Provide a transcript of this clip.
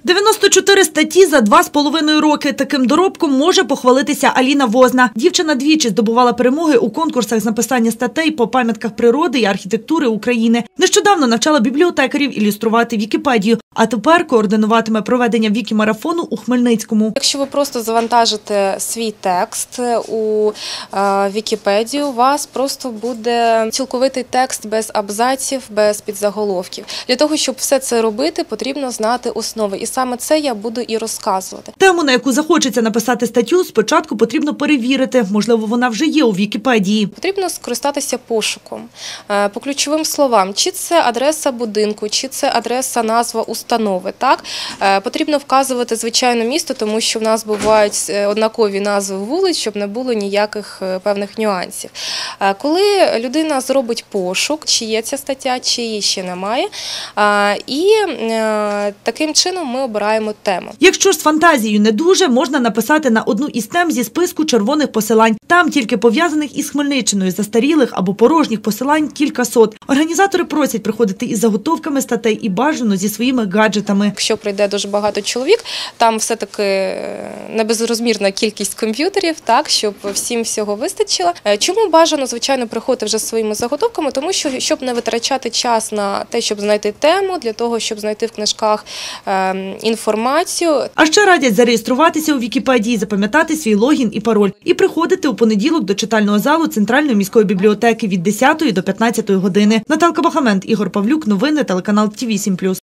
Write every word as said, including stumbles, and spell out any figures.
дев'яносто чотири статті за два з половиною роки. Таким доробком може похвалитися Аліна Возна. Дівчина двічі здобувала перемоги у конкурсах з написання статей по пам'ятках природи і архітектури України. Нещодавно навчала бібліотекарів ілюструвати Вікіпедію, а тепер координуватиме проведення вікімарафону у Хмельницькому. Якщо ви просто завантажите свій текст у е, Вікіпедію, у вас просто буде цілковитий текст без абзаців, без підзаголовків. Для того, щоб все це робити, потрібно знати основи. І саме це я буду і розказувати. Тему, на яку захочеться написати статтю, спочатку потрібно перевірити. Можливо, вона вже є у Вікіпедії. Потрібно скористатися пошуком е, по ключовим словам. Чи це адреса будинку, чи це адреса, назва установи. Так? Е, потрібно вказувати, звичайно, місто, тому що в нас бувають однакові назви вулиць, щоб не було ніяких певних нюансів. Е, коли людина зробить пошук, чи є ця стаття, чи її ще немає, е, і е, таким чином ми обираємо тему. Якщо ж з фантазією не дуже, можна написати на одну із тем зі списку червоних посилань. Там тільки пов'язаних із Хмельниччиною застарілих або порожніх посилань кілька сот. Організатори просять приходити із заготовками статей і бажано зі своїми гаджетами. Якщо прийде дуже багато чоловік, там все-таки небезрозмірна кількість комп'ютерів, так, щоб всім всього вистачило. Чому бажано, звичайно, приходити вже зі своїми заготовками? Тому що, щоб не витрачати час на те, щоб знайти тему, для того, щоб знайти в книжках е, інформацію. А ще радять зареєструватися у Вікіпедії, запам'ятати свій логін і пароль і приходити у понеділок до читального залу Центральної міської бібліотеки від десятої до п'ятнадцятої години. Наталка Бахамент, Ігор Павлюк, новини, телеканал Ті вісім плюс.